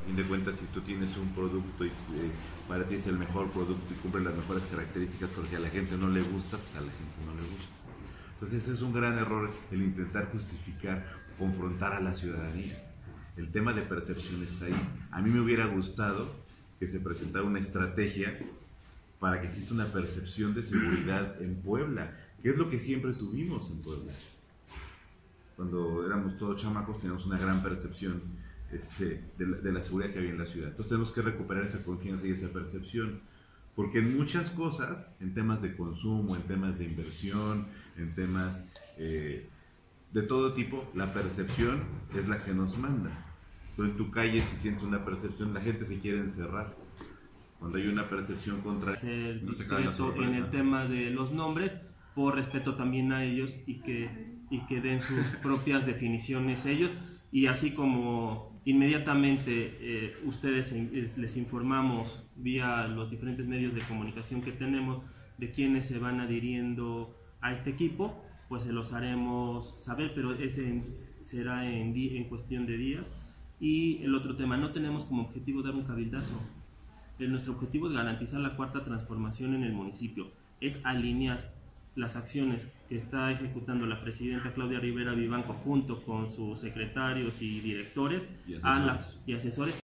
fin de cuentas, si tú tienes un producto y para ti es el mejor producto y cumple las mejores características, porque a la gente no le gusta, pues a la gente no le gusta. Entonces es un gran error el intentar justificar, confrontar a la ciudadanía. El tema de percepción está ahí. A mí me hubiera gustado que se presentara una estrategia para que exista una percepción de seguridad en Puebla, que es lo que siempre tuvimos en Puebla. Cuando éramos todos chamacos teníamos una gran percepción de la seguridad que había en la ciudad. Entonces tenemos que recuperar esa confianza y esa percepción, porque en muchas cosas, en temas de consumo, en temas de inversión, en temas de todo tipo, la percepción es la que nos manda. Tú en tu calle, si sientes una percepción, la gente se quiere encerrar. Cuando hay una percepción contra... Ser no discreto en el tema de los nombres, por respeto también a ellos y que den sus propias definiciones ellos, y así como inmediatamente ustedes les informamos vía los diferentes medios de comunicación que tenemos de quienes se van adhiriendo a este equipo, pues se los haremos saber, pero ese será en cuestión de días. Y el otro tema, no tenemos como objetivo dar un cabildazo. Nuestro objetivo es garantizar la cuarta transformación en el municipio, es alinear las acciones que está ejecutando la presidenta Claudia Rivera Vivanco junto con sus secretarios y directores y asesores